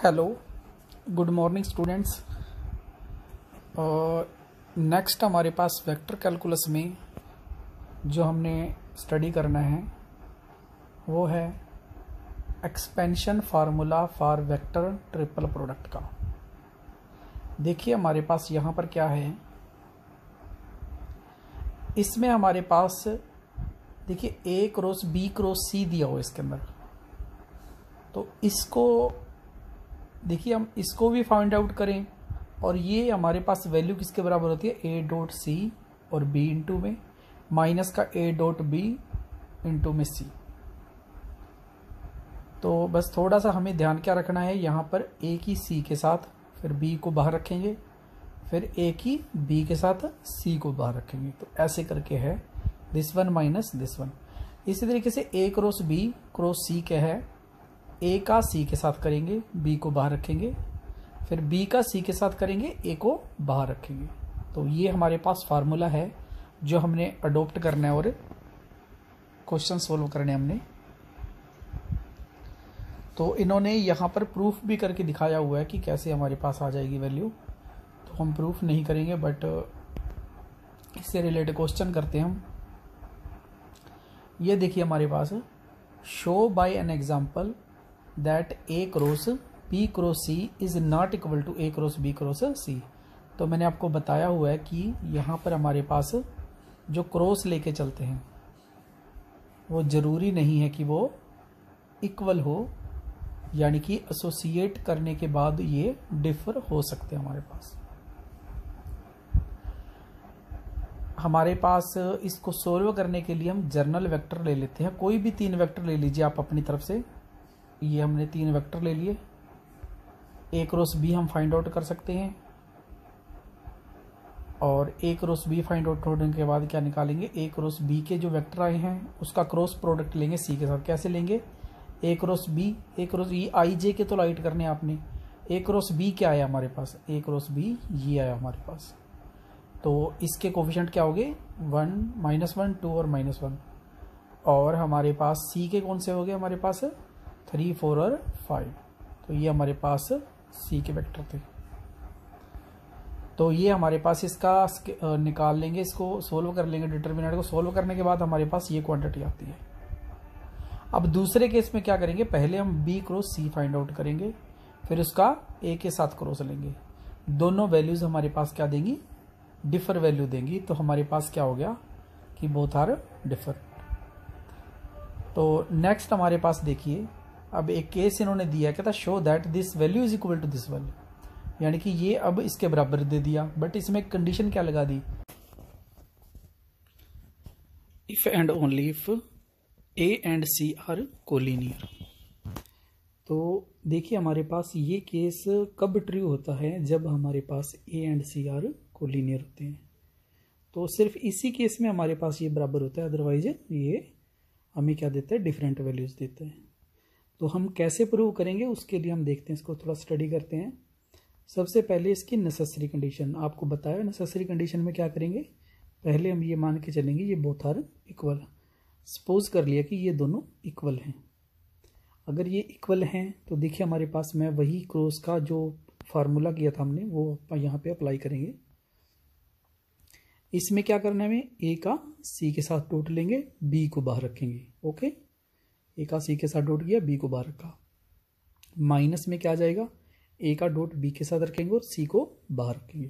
Hello, good morning students. Next हमारे पास vector calculus में जो हमने स्टडी करना है वो है expansion formula for vector triple product का। देखिए हमारे पास यहाँ पर क्या है, इसमें हमारे पास देखिए a cross B cross c दिया हो इसके अंदर। तो इसको देखिए हम इसको भी फाइंड आउट करें और ये हमारे पास वैल्यू किसके बराबर होती है, ए डॉट सी और बी इंटू में माइनस का ए डॉट बी इंटू में सी। तो बस थोड़ा सा हमें ध्यान क्या रखना है, यहाँ पर ए की सी के साथ फिर बी को बाहर रखेंगे, फिर ए की बी के साथ सी को बाहर रखेंगे। तो ऐसे करके है this one minus this one. इसी तरीके से a cross B cross c क्या है, ए का सी के साथ करेंगे, बी को बाहर रखेंगे, फिर बी का सी के साथ करेंगे, ए को बाहर रखेंगे। तो ये हमारे पास फार्मूला है जो हमने अडोप्ट करना है और क्वेश्चन सोल्व करने हमने। तो इन्होंने यहाँ पर प्रूफ भी करके दिखाया हुआ है कि कैसे हमारे पास आ जाएगी वैल्यू। तो हम प्रूफ नहीं करेंगे बट इससे रिलेटेड क्वेश्चन करते हैं हम। ये देखिए हमारे पास show by an example that a cross B cross c is not equal to a cross B cross c. तो मैंने आपको बताया हुआ है कि यहाँ पर हमारे पास जो क्रॉस लेके चलते हैं वो ज़रूरी नहीं है कि वो इक्वल हो, यानी कि एसोसिएट करने के बाद ये डिफर हो सकते हैं। हमारे पास इसको सोल्व करने के लिए हम जर्नल वेक्टर ले लेते हैं। कोई भी 3 वेक्टर ले लीजिए आप अपनी तरफ से। ये हमने 3 वेक्टर ले लिए। ए क्रॉस बी हम फाइंड आउट कर सकते हैं और a cross b find out होने के बाद क्या निकालेंगे, ए क्रॉस बी के जो वेक्टर आए हैं उसका क्रॉस प्रोडक्ट लेंगे सी के साथ। कैसे लेंगे, a cross b, a cross ये आई जे के तो लाइट करने आपने। ए क्रॉस बी क्या आया हमारे पास, ए क्रॉस बी ये आया हमारे पास। तो इसके कोफिशिएंट क्या हो गए, 1 -1 2 और -1। और हमारे पास सी के कौन से हो गए, हमारे पास 3 4 और 5। तो ये हमारे पास सी के वेक्टर थे। तो ये हमारे पास इसका निकाल लेंगे, इसको सोल्व कर लेंगे। डिटर्मिनेंट को सोल्व करने के बाद हमारे पास ये क्वांटिटी आती है। अब दूसरे केस में क्या करेंगे, पहले हम b cross c find out करेंगे, फिर उसका ए के साथ क्रॉस लेंगे। दोनों वैल्यूज हमारे पास क्या देंगी, डिफर वैल्यू देंगी। तो हमारे पास क्या हो गया कि बोथ आर डिफर। तो नेक्स्ट हमारे पास देखिए, अब एक केस इन्होंने दिया है, कहता show that this value is equal to this value, यानी कि ये अब इसके बराबर दे दिया। बट इसमें कंडीशन क्या लगा दी, if and only if a and c are collinear. तो देखिए हमारे पास ये केस कब ट्रू होता है, जब हमारे पास a and c are collinear होते हैं। तो सिर्फ इसी केस में हमारे पास ये बराबर होता है, अदरवाइज ये हमें क्या देता है, डिफरेंट वैल्यूज देता है। तो हम कैसे प्रूव करेंगे उसके लिए हम देखते हैं, इसको थोड़ा स्टडी करते हैं। सबसे पहले इसकी नेसेसरी कंडीशन आपको बताया। नेसेसरी कंडीशन में क्या करेंगे, पहले हम ये मान के चलेंगे ये बोथ आर इक्वल। सपोज कर लिया कि ये दोनों इक्वल हैं। अगर ये इक्वल हैं तो देखिए हमारे पास मैं वही क्रॉस का जो फार्मूला किया था हमने वो यहाँ पे अप्लाई करेंगे। इसमें क्या करना है, हमें ए का सी के साथ डॉट लेंगे, बी को बाहर रखेंगे। ओके, ए का सी के साथ डॉट किया, बी को बाहर रखा। माइनस में क्या आ जाएगा, ए का डॉट बी के साथ रखेंगे और सी को बाहर रखेंगे।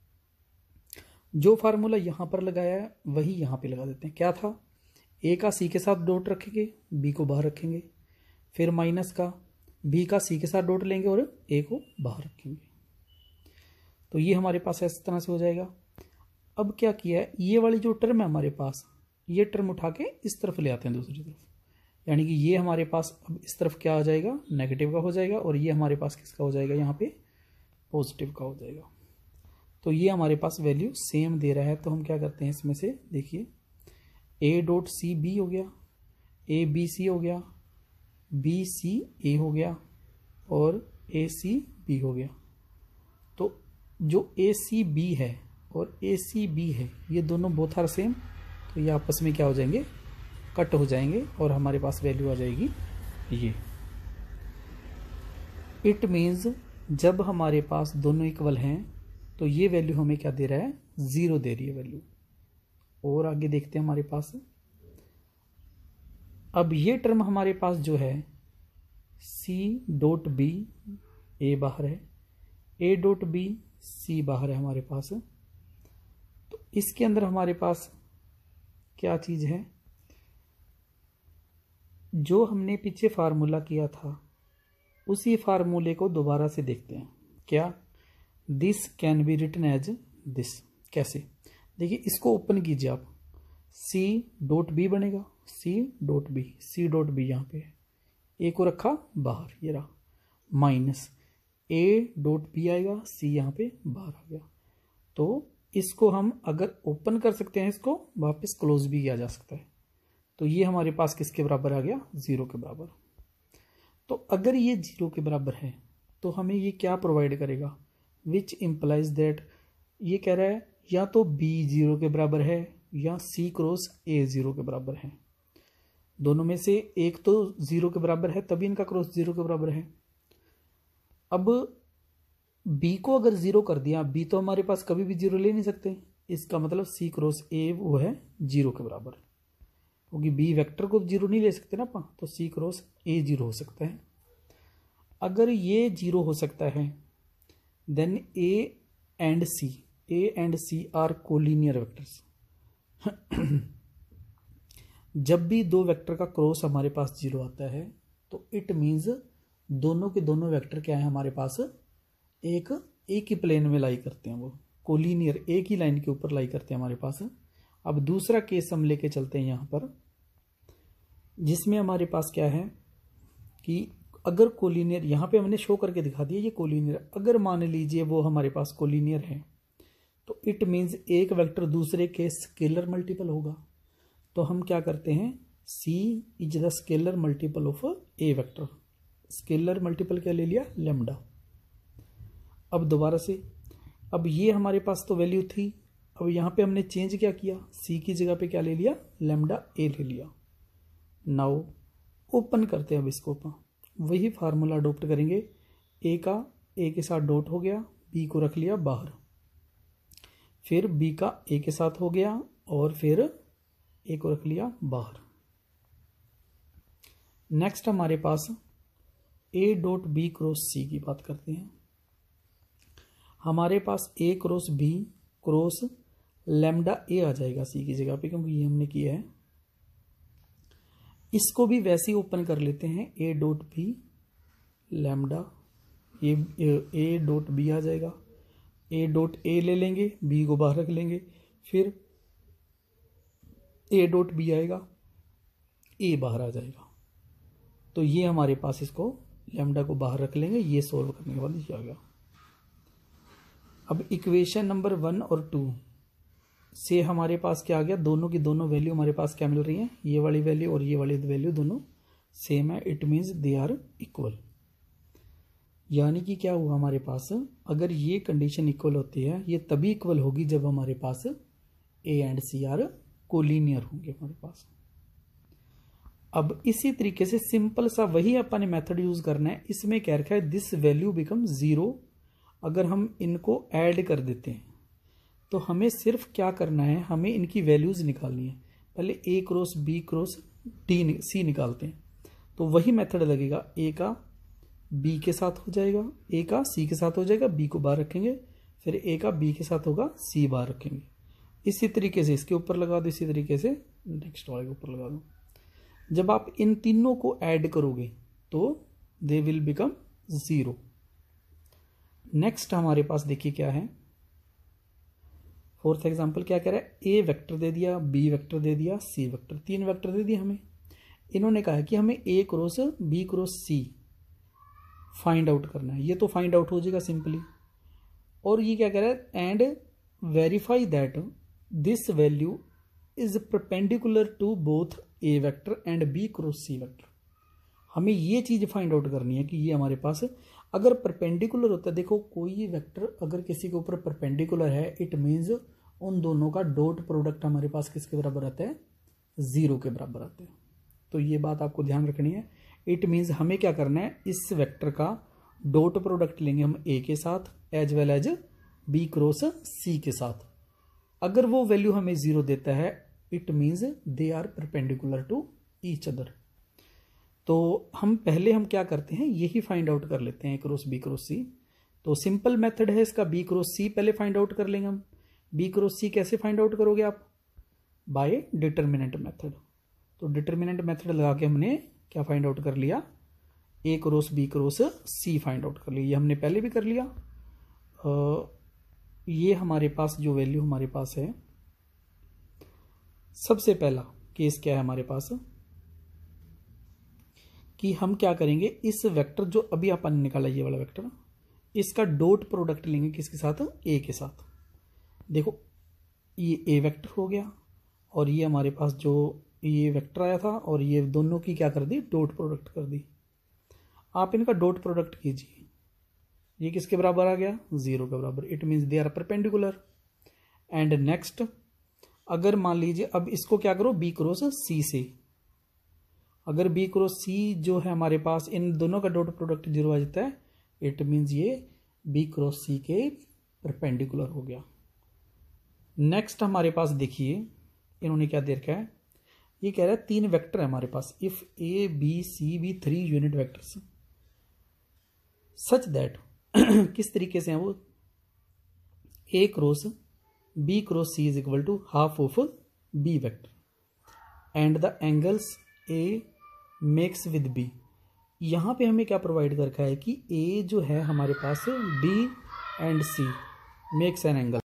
जो फार्मूला यहाँ पर लगाया है वही यहाँ पे लगा देते हैं। क्या था, ए का सी के साथ डॉट रखेंगे, बी को बाहर रखेंगे, फिर माइनस का बी का सी के साथ डॉट लेंगे और ए को बाहर रखेंगे। तो ये हमारे पास इस तरह से हो जाएगा। अब क्या किया है, ये वाली जो टर्म है हमारे पास, ये टर्म उठा के इस तरफ ले आते हैं दूसरी तरफ, यानी कि ये हमारे पास अब इस तरफ क्या आ जाएगा, नेगेटिव का हो जाएगा, और ये हमारे पास किसका हो जाएगा, यहाँ पे पॉजिटिव का हो जाएगा। तो ये हमारे पास वैल्यू सेम दे रहा है। तो हम क्या करते हैं, इसमें से देखिए ए डॉट सी बी हो गया, ए बी सी हो गया, बी सी ए हो गया और ए सी बी हो गया। तो जो ए सी बी है और ए सी बी है ये दोनों बोथ आर सेम। तो ये आपस में क्या हो जाएंगे, कट हो जाएंगे और हमारे पास वैल्यू आ जाएगी ये। इट मीन्स जब हमारे पास दोनों इक्वल हैं तो ये वैल्यू हमें क्या दे रहा है, 0 दे रही है वैल्यू। और आगे देखते हैं हमारे पास, अब ये टर्म हमारे पास जो है सी डॉट बी, ए बाहर है, ए डॉट बी सी बाहर है हमारे पास। तो इसके अंदर हमारे पास क्या चीज है, जो हमने पीछे फार्मूला किया था उसी फार्मूले को दोबारा से देखते हैं। क्या, this can be written as this. कैसे, देखिए इसको ओपन कीजिए आप, सी डॉट बी बनेगा, c dot b, c dot b यहाँ पे ए को रखा बाहर, ये रहा, माइनस ए डॉट बी आएगा, सी यहाँ पे बाहर आ गया। तो इसको हम अगर ओपन कर सकते हैं, इसको वापस क्लोज भी किया जा सकता है। तो ये हमारे पास किसके बराबर आ गया, 0 के बराबर। तो अगर ये 0 के बराबर है तो हमें ये क्या प्रोवाइड करेगा, विच इम्प्लाइज दैट, ये कह रहा है या तो b 0 के बराबर है या c क्रॉस a 0 के बराबर है। दोनों में से एक तो 0 के बराबर है तभी इनका क्रॉस 0 के बराबर है। अब b को अगर 0 कर दिया, b तो हमारे पास कभी भी 0 ले नहीं सकते, इसका मतलब c क्रॉस a वो है 0 के बराबर, क्योंकि b वेक्टर को 0 नहीं ले सकते ना अपन, तो c क्रॉस a 0 हो सकता है। अगर ये 0 हो सकता है then a and c are collinear vectors. जब भी दो वेक्टर का क्रॉस हमारे पास 0 आता है तो इट मीन्स दोनों के दोनों वेक्टर क्या है हमारे पास, एक ही प्लेन में लाई करते हैं, वो कोलिनियर एक ही लाइन के ऊपर लाई करते हैं हमारे पास। अब दूसरा केस हम लेके चलते हैं यहाँ पर, जिसमें हमारे पास क्या है कि अगर कोलिनियर, यहाँ पे हमने शो करके दिखा दिया ये कोलिनियर, अगर मान लीजिए वो हमारे पास कोलिनियर है तो इट मीन्स एक वेक्टर दूसरे के स्केलर मल्टीपल होगा। तो हम क्या करते हैं, C is the scalar multiple of a vector. Scalar multiple क्या ले लिया, लैम्डा। अब दोबारा से, अब ये हमारे पास तो वैल्यू थी, अब यहाँ पे हमने चेंज क्या किया, C की जगह पे क्या ले लिया, लैम्डा ए ले लिया। नाउ ओपन करते हैं अब इसको, वही फार्मूला अडोप्ट करेंगे, ए का ए के साथ डॉट हो गया, बी को रख लिया बाहर, फिर बी का ए के साथ हो गया और फिर ए को रख लिया बाहर। नेक्स्ट हमारे पास A dot B cross C की बात करते हैं। हमारे पास A cross B cross lambda A आ जाएगा सी की जगह पे, क्योंकि ये हमने किया है। इसको भी वैसे ही ओपन कर लेते हैं, ए डॉट बी लैम्डा, ये ए डॉट बी आ जाएगा, ए डॉट ए ले लेंगे, बी को बाहर रख लेंगे, फिर ए डॉट बी आएगा, ए बाहर आ जाएगा। तो ये हमारे पास, इसको लैम्डा को बाहर रख लेंगे, ये सोल्व करने के बाद ये आ गया। अब इक्वेशन नंबर 1 और 2 से हमारे पास क्या आ गया, दोनों की दोनों वैल्यू हमारे पास क्या मिल रही है, ये वाली वैल्यू और ये वाली वैल्यू दोनों सेम है। It means they are equal. यानी कि क्या हुआ हमारे पास, अगर ये कंडीशन इक्वल होती है, ये तभी इक्वल होगी जब हमारे पास a and c are collinear होंगे हमारे पास। अब इसी तरीके से सिंपल सा वही अपन ने मेथड यूज करना है। इसमें क्या रखा है, दिस वैल्यू बिकम 0। अगर हम इनको ऐड कर देते हैं तो हमें सिर्फ क्या करना है, हमें इनकी वैल्यूज निकालनी है। पहले a cross B cross d c निकालते हैं, तो वही मेथड लगेगा। ए का बी के साथ हो जाएगा, ए का सी के साथ हो जाएगा, बी को बाहर रखेंगे, फिर ए का बी के साथ होगा, सी बाहर रखेंगे। इसी तरीके से इसके ऊपर लगा दो, इसी तरीके से नेक्स्ट वाले के ऊपर लगा दो। जब आप इन तीनों को ऐड करोगे तो दे विल बिकम 0। नेक्स्ट हमारे पास देखिए क्या है, फोर्थ एग्जांपल क्या कह रहा है, ए वेक्टर दे दिया, बी वेक्टर दे दिया, सी वेक्टर, 3 वेक्टर दे दिए हमें। इन्होंने कहा है कि हमें a cross B cross c find out करना है। ये तो फाइंड आउट हो जाएगा सिंपली। और ये क्या कह रहा है, and verify that this value is perpendicular to both a vector and b cross c vector. हमें ये चीज फाइंड आउट करनी है कि ये हमारे पास अगर परपेंडिकुलर होता है, देखो कोई वेक्टर अगर किसी के ऊपर परपेंडिकुलर है, इट मीन्स उन दोनों का डॉट प्रोडक्ट हमारे पास किसके बराबर आता है, 0 के बराबर आता है। तो ये बात आपको ध्यान रखनी है। इट मीन्स हमें क्या करना है, इस वेक्टर का डॉट प्रोडक्ट लेंगे हम ए के साथ as well as b cross c के साथ। अगर वो वैल्यू हमें 0 देता है it means they are perpendicular to each other. तो हम क्या करते हैं, यही फाइंड आउट कर लेते हैं क्रॉस बी क्रॉस सी। तो सिंपल मेथड है इसका, बी क्रॉस सी पहले फाइंड आउट कर लेंगे हम। बी क्रॉस सी कैसे फाइंड आउट करोगे आप? By determinant method. तो डिटर्मिनेंट मेथड लगा के हमने क्या फाइंड आउट कर लिया, a cross B cross c find out कर लिया। ये हमने पहले भी कर लिया। ये हमारे पास जो वैल्यू हमारे पास है, सबसे पहला केस क्या है हमारे पास कि हम क्या करेंगे, इस वेक्टर जो अभी अपन ने निकाला ये वाला वेक्टर, इसका डॉट प्रोडक्ट लेंगे किसके साथ? ए के साथ। देखो ये ए वेक्टर हो गया और ये हमारे पास जो ये वेक्टर आया था और ये दोनों की क्या कर दी, डॉट प्रोडक्ट कर दी। आप इनका डॉट प्रोडक्ट कीजिए, ये किसके बराबर आ गया? 0 के बराबर। It means they are perpendicular. And next, अगर मान लीजिए अब इसको क्या करो, बी क्रॉस सी से, अगर बी क्रॉस सी जो है हमारे पास, इन दोनों का डॉट प्रोडक्ट 0 आ जाता है, इट मीन्स ये बी क्रॉस सी के परपेंडिकुलर हो गया। नेक्स्ट हमारे पास देखिए इन्होंने क्या दे रखा है, ये कह रहा है 3 वेक्टर है हमारे पास, if a b c be 3 unit vectors such that किस तरीके से हैं वो, a cross B cross c is equal to half of b vector and the angles a makes with b. यहां पे हमें क्या प्रोवाइड कर रखा है कि ए जो है हमारे पास b and c makes an angle.